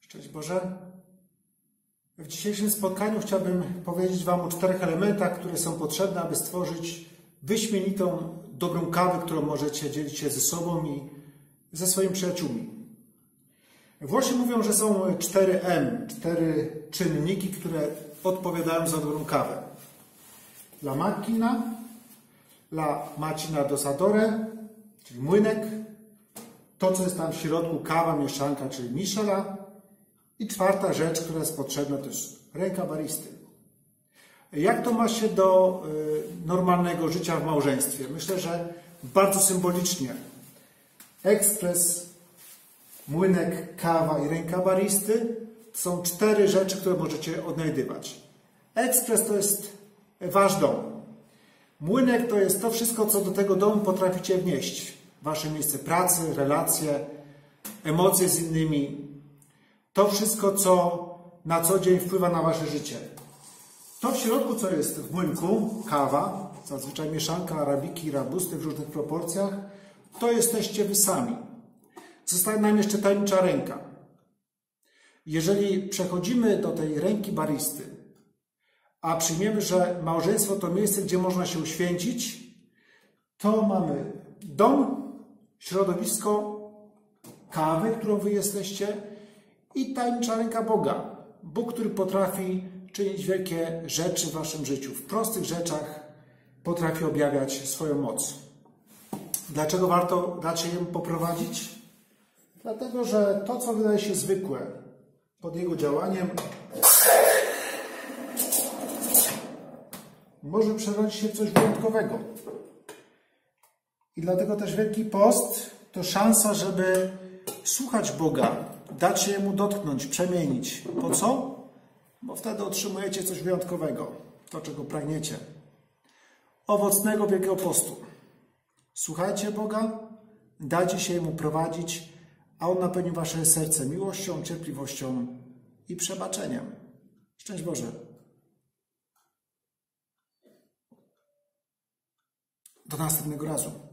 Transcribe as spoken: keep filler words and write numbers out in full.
Szczęść Boże. W dzisiejszym spotkaniu chciałbym powiedzieć Wam o czterech elementach, które są potrzebne, aby stworzyć wyśmienitą, dobrą kawę, którą możecie dzielić się ze sobą i ze swoimi przyjaciółmi. Włosi mówią, że są cztery M, cztery czynniki, które odpowiadają za dobrą kawę. La macchina, la macchina dosadore, czyli młynek, to, co jest tam w środku, kawa, mieszanka, czyli miszela. I czwarta rzecz, która jest potrzebna, to jest ręka baristy. Jak to ma się do y, normalnego życia w małżeństwie? Myślę, że bardzo symbolicznie. Ekspres, młynek, kawa i ręka baristy to są cztery rzeczy, które możecie odnajdywać. Ekspres to jest wasz dom. Młynek to jest to wszystko, co do tego domu potraficie wnieść. Wasze miejsce pracy, relacje, emocje z innymi. To wszystko, co na co dzień wpływa na wasze życie. To w środku, co jest w młynku, kawa, zazwyczaj mieszanka arabiki i robusty w różnych proporcjach, to jesteście wy sami. Zostaje nam jeszcze tajemnicza ręka. Jeżeli przechodzimy do tej ręki baristy, a przyjmiemy, że małżeństwo to miejsce, gdzie można się uświęcić, to mamy dom, środowisko, kawy, którą wy jesteście, i tajemnicza ręka Boga. Bóg, który potrafi czynić wielkie rzeczy w waszym życiu. W prostych rzeczach potrafi objawiać swoją moc. Dlaczego warto dać się Jemu poprowadzić? Dlatego, że to, co wydaje się zwykłe, pod Jego działaniem może przerodzić się w coś wyjątkowego. I dlatego też Wielki Post to szansa, żeby słuchać Boga, dać się Jemu dotknąć, przemienić. Po co? Bo wtedy otrzymujecie coś wyjątkowego, to czego pragniecie. Owocnego Wielkiego Postu. Słuchajcie Boga, dajcie się Jemu prowadzić, a On napełni wasze serce miłością, cierpliwością i przebaczeniem. Szczęść Boże. Do następnego razu.